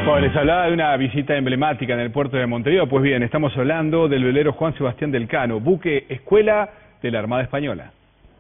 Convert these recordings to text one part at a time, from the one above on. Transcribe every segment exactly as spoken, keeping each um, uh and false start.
Bueno, les hablaba de una visita emblemática en el puerto de Montevideo. Pues bien, estamos hablando del velero Juan Sebastián del Cano, buque escuela de la Armada Española.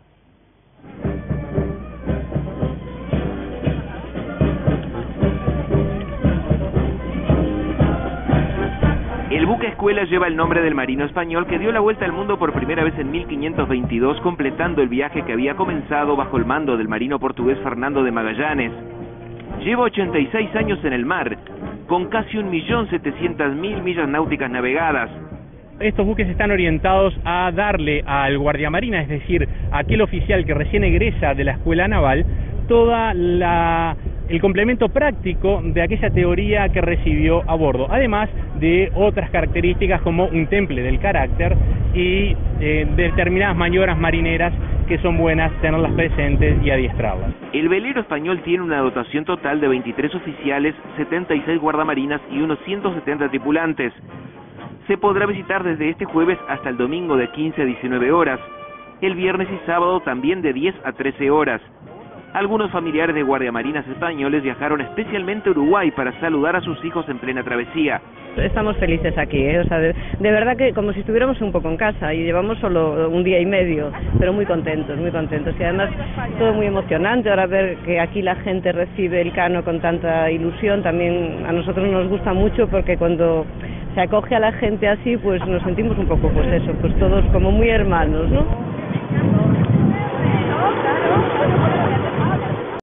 El buque escuela lleva el nombre del marino español que dio la vuelta al mundo por primera vez en mil quinientos veintidós, completando el viaje que había comenzado bajo el mando del marino portugués Fernando de Magallanes. Lleva ochenta y seis años en el mar, con casi un millón setecientas mil millas náuticas navegadas. Estos buques están orientados a darle al guardiamarina, es decir, a aquel oficial que recién egresa de la escuela naval, toda la el complemento práctico de aquella teoría que recibió a bordo, además de otras características como un temple del carácter y eh, determinadas maniobras marineras que son buenas tenerlas presentes y adiestrarlas. El velero español tiene una dotación total de veintitrés oficiales, setenta y seis guardamarinas y unos ciento setenta tripulantes. Se podrá visitar desde este jueves hasta el domingo de quince a diecinueve horas, el viernes y sábado también de diez a trece horas. Algunos familiares de guardiamarinas españoles viajaron especialmente a Uruguay para saludar a sus hijos en plena travesía. Estamos felices aquí, ¿eh? O sea, de, de verdad que como si estuviéramos un poco en casa y llevamos solo un día y medio, pero muy contentos, muy contentos. Y además todo muy emocionante, ahora ver que aquí la gente recibe el Cano con tanta ilusión, también a nosotros nos gusta mucho porque cuando se acoge a la gente así, pues nos sentimos un poco, pues eso, pues todos como muy hermanos, ¿no?